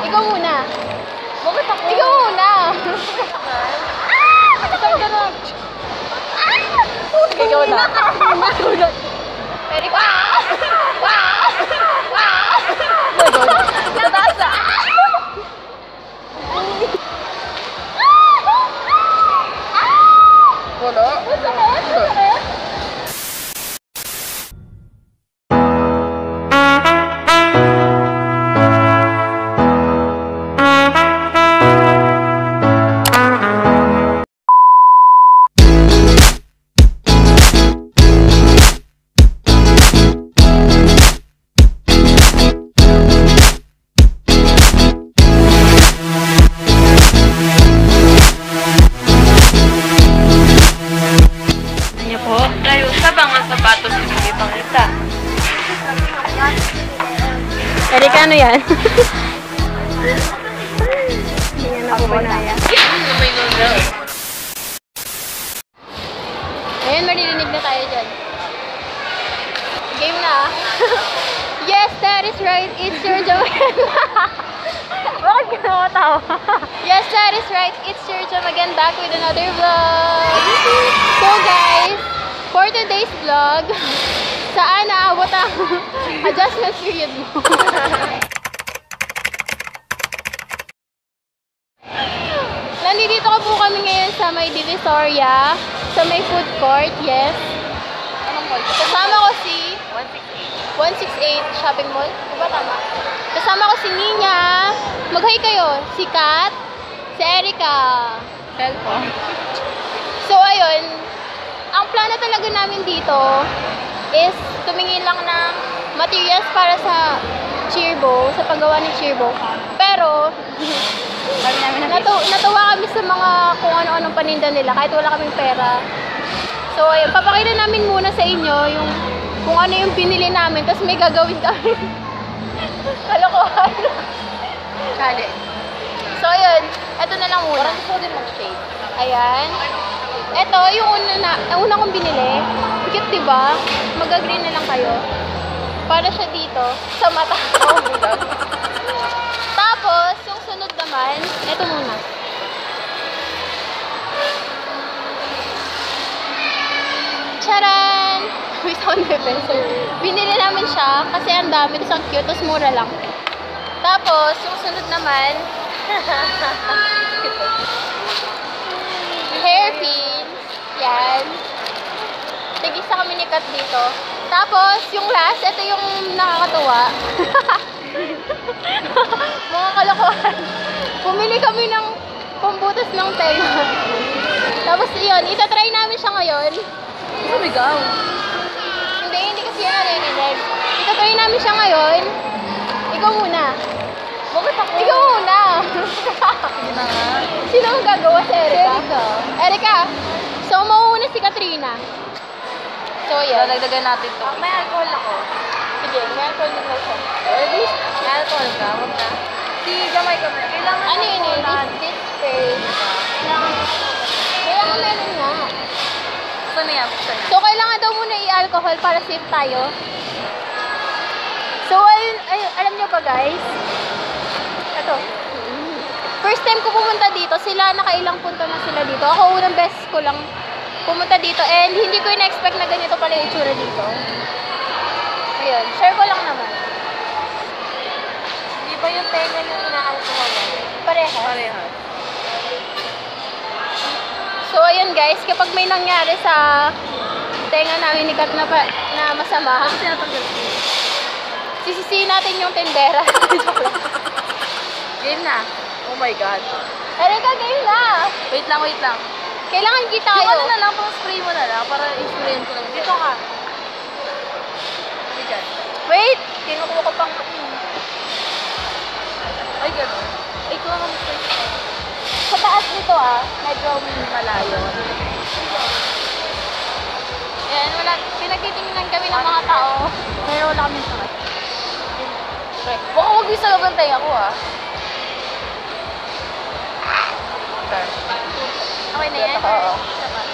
Ikaw muna. Bakit ako? Ikaw muna. Saan ka na? Sige, ikaw na. Pwede ko. Tataas na. Wala. Erika, ano yan? Hindi nga na po banaya. Ayun, maririnig na tayo dyan. Game na. Yes, that is right. It's your Joanne. Bakit ka nakatawa? Yes, that is right. It's your Jam again, back with another vlog. So guys, for today's vlog, saan naabot ang adjustment period mo? Nandito po kami ngayon sa may Divisoria, sa may food court, yes. Anong mall? Kasama ko si 168. 168 Shopping Mall. Diba tama? Kasama ko si Nina. Mag-hi kayo. Si Kat. Si Erika. Cellphone. So ayun, ang plano talaga namin dito is tumingin lang ng materials para sa cheerbo, sa paggawa ng cheerbo. Pero natuwa kami sa mga kung ano-anong paninda nila kahit wala kaming pera. So ayun, papakita namin muna sa inyo yung kung ano yung binili namin, tapos may gagawin kami. Kalokohan. Challenge. So ayun, eto na lang muna. Parang gusto ko din mag-shade. Ayan. Eto, yung una kong binili. Cute, diba? Mag-agree na lang kayo. Para siya dito, sa mata. Oh my God. Tapos, yung sunod naman, eto muna. Charan! May sound effect. Binili namin siya kasi ang dami, tapos ang cute, tapos mura lang. Tapos, yung sunod naman, hairpins. Yan. Tig-isa kami ni Kat dito. Tapos, yung last, ito yung nakakatuwa. Mga kalokohan. Pumili kami ng pambutas ng tenga. Tapos, yun, itatry namin siya ngayon. Sumigaw. Hindi kasi yan narinig. Itatry namin siya ngayon. Ikaw muna. Bakit ako? Ikaw muna. Sige na nga. Sino ang gagawa si Erika? Erika. Erika. So, mauuna si Katrina. So, yan. Lalagdagan natin to. May alcohol ako. Sige, may alcohol na siya. Ready? May alcohol ka? Huwag na. Si Jamay ka mo. Kailangan Ano yun eh? This spray. Kailangan meron nga. Gusto niya. Gusto niya. So, kailangan daw muna i-alcohol para safe tayo. So, ayun, alam nyo ba guys? Ito. First time ko pumunta dito, sila nakailang punta na sila dito. Ako unang beses ko lang pumunta dito and hindi ko in-expect na ganito pala yung itsura dito. Ayun, share ko lang naman. Di ba yung tenga yung ina-alcohol mo? Parehas. Parehas. So, ayun guys, kapag may nangyari sa tenga namin ni Kat na masama, Ano tinatanggal ko? sisisihin natin yung tendera. Joke lang. Game na. Oh my God. Erika, game na! Wait lang, wait lang. Kailangan kita Yung tayo. ano na lang, pang spray mo na lang para i-sprayin ko lang. Dito ka. Dito. Wait! Kinukuha ko pang... Ay, gano'n. Ay, ito naman spray. Sa taas nito medyo malayo. Ayan, wala. Pinagtitingnan kami ng mga tao. Pero wala kami sa taas. Okay. Baka huwag yung sa loob ng tenga ko, Okay. Okay na yan? Oo.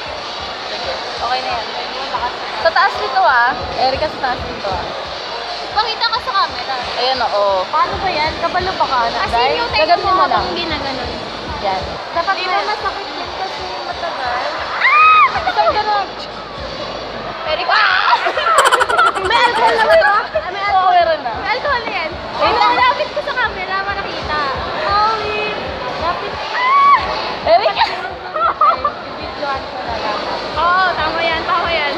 Sige. Okay na yan. Sa taas nito, Erika, sa taas nito, Magpakita ka sa camera. Ayan, oo. Paano ba yan? Kabalo ba ka? As in yung tenga mo habang ginaganon. Yan. Dapat Hindi na na masakit yan kasi matagal. Isang ganon. Pwede ka. May alcohol na ba ito? May alcohol. Meron na. May alcohol na yan. Wait lang. Lapit ko sa camera, makakita. Lapit. Eric! Bibidyoan ko na lang. Oo, tama yan, tama yan.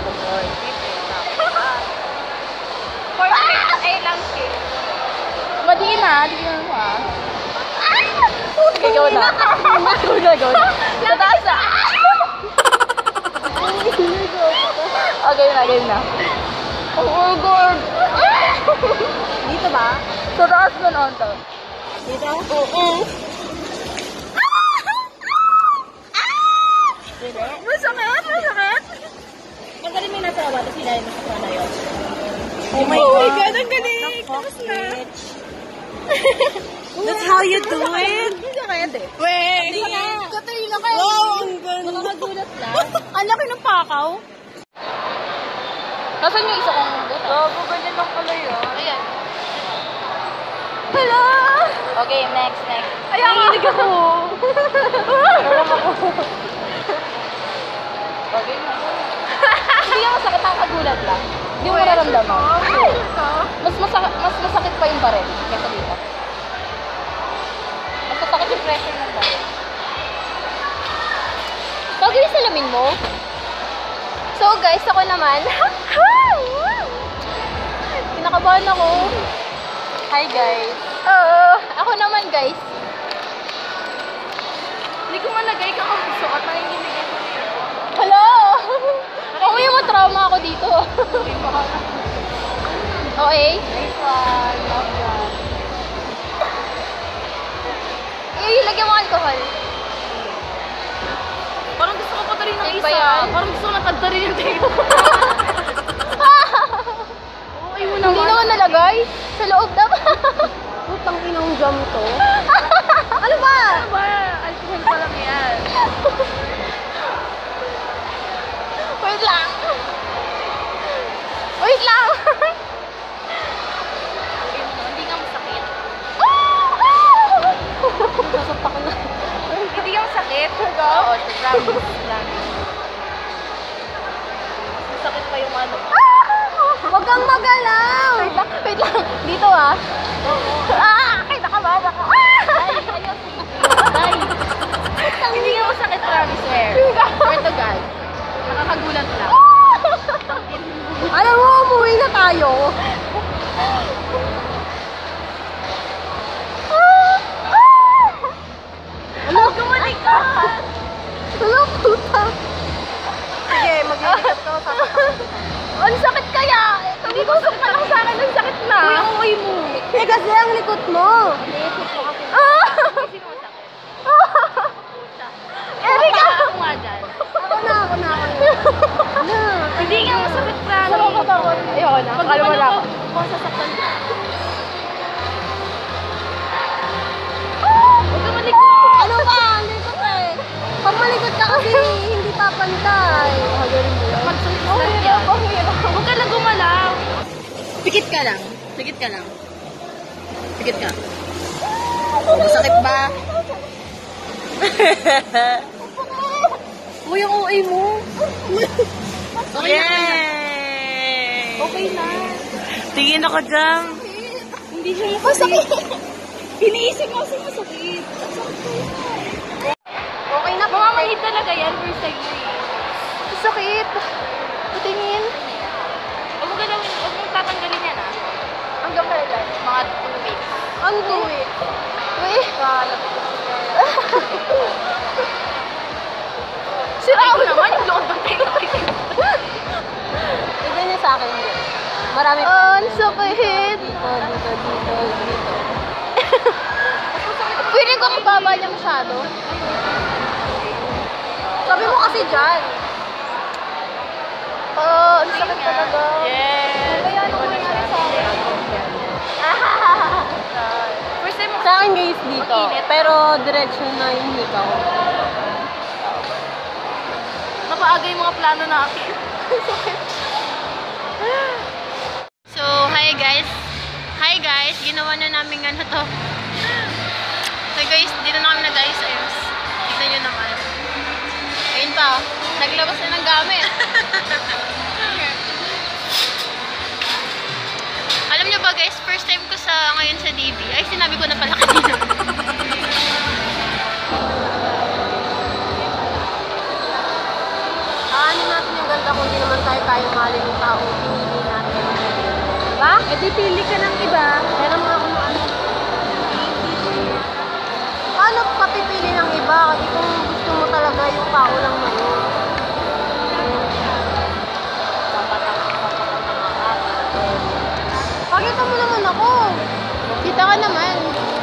Ay, landscape. Madi na, di na mo ah. Sige, go na. Go na, go na. Sa taas na. Okay na, game na. Oh God! Dito ba? Sa taas na on to. Dito? Oo. Masakit! Masakit! Magaling may nasa baba, tapos hilahin mo sa kwana yun. Oh my God, ang galing! Tapos na! That's how you do it? Hindi kaya de. Wait! Katrina kayo! Wow, ang ganda! Nakakagulat lang. Ang laki ng pakaw. Nasaan yung isa kong buto? Bago, ganyan lang pala yun. Ayan. Hello! Okay, next. Ayan! Nanginig ako! Alam ako. Bagay mo. Hindi ka masakit, nakakagulat lang. Hindi mo nararamdaman. Mas masakit pa yung baril kaysa dito. Mas masakit yung pressure ng baril. Bago yung salamin mo. So guys, ako naman. Kinakabahan ako. Hi guys. Ako naman guys. Hindi ko malagay ka kung gusto at nanginginig ako dito. Hello! Ako yung trauma ako dito. Okay? Nice one. Love that. Lagyan mo alcohol. Parang gusto ko pa rin ng Take isa. ba yan? Parang gusto ko nakanta rin yung tape. Okay mo Hindi naman. naman nalagay. Sa loob naman. Putang inang jam to. Ano ba? Ano ba? Alcohol pa lang yan. Wait lang. Wait lang. Hindi ka masakit. Nasasakta ko na. Hindi ka masakit? Oo, promise lang. Masakit pa yung ano. Huwag kang magalaw. Wait lang. Dito ah. Kinakabahan ako. Hindi ka masakit, promise, swear. Swear to God. Nakakagulat lang. Alam mo, umuwi na tayo. Ano? Gumaling ka! Ano puta? Sige, mag-iikot ka sa Ang sakit kaya. Hindi ko ka lang sa akin. Ang sakit na. uy mo. Eh kasi ang likot mo. Iikot mo kasi. Sino masakit? Erika! Ako nga dyan. Ako na. Hindi nga masakit, promise. Sarap katawan. Ayoko na. Pag Kalma na ako. kung sasaktan ka. Huwag ka malikot. Ano ba? Likot eh. Pag malikot ka kasi hindi papantay. Hagarin mo yan. Pag-sulit yan. Huwag ka lang gumalaw. Pikit ka lang. Pikit ka. Masakit ba? Uy, ang OA mo. Yay! Okay na. Tingin ako dyan. Hindi siya masakit. Iniisip mo kasi masakit. Okay na po. Mamamahid talaga yan for sa'yo. Sakit. Patingin. Huwag mo galawin, huwag mong tatanggalin yan ah. Hanggang kailan? Mga 2 weeks. Ano 2 weeks? Wait. Sira ko naman yung load ng tayo. Bigyan niya sa akin. Marami pa. Ang sakit. Dito. Pwede ko mababa niya masyado. Sabi mo kasi dyan. Ang sakit talaga. Yes. Kaya ano nangyari sa akin? First time mo Sa akin guys dito. Mag-init. Pero diretso na yung hika ko. napaaga yung mga plano natin. So, hi Hi guys, ginawa na namin ano to. So guys, dito na kami nag-ayos-ayos. Tignan nyo naman. Ayun pa, naglabas na ng gamit. Alam nyo ba guys, first time ko ngayon sa DB. Ay, sinabi ko na pala kanina. Ano natin yung ganda kung di naman tayo kaya mahalin yung tao. Pinili natin. Diba? Eh di pili ka ng iba. Pero mga kung ano. Paano papipili ng iba? Kasi kung gusto mo talaga yung tao lang na yun. Pakita mo naman ako. Kita ka naman.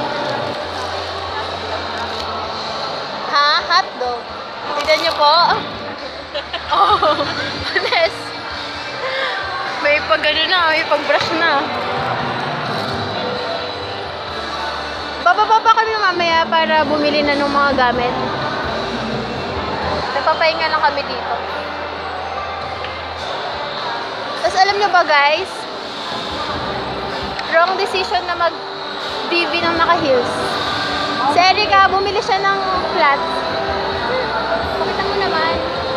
Ha? Hotdog. Tignan nyo po. Oh, honest. May pag-ano na, may pag-brush na. Bababa pa kami mamaya para bumili na ng mga gamit. Nagpapahinga lang kami dito. Tapos alam nyo ba guys, wrong decision na mag-DV ng naka-heels. Si Erica, bumili siya ng flats. Pakita mo naman.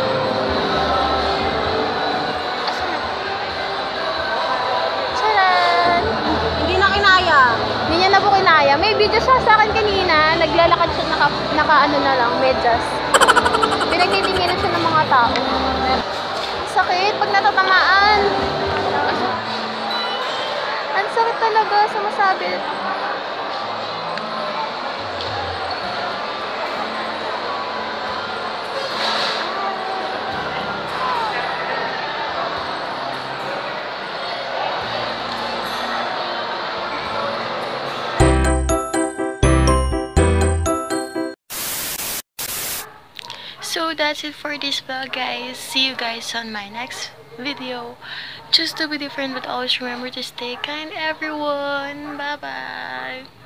Charan! Hindi na kinaya. Hindi niya na po kinaya. May video siya sa akin kanina. Naglalakad siya naka ano na lang, medyas. Pinagtitinginan siya ng mga tao. Sakit pag natatamaan. Ang sakit talaga, sumasabit. So that's it for this vlog guys. See you guys on my next video. Choose to be different but always remember to stay kind everyone. Bye bye.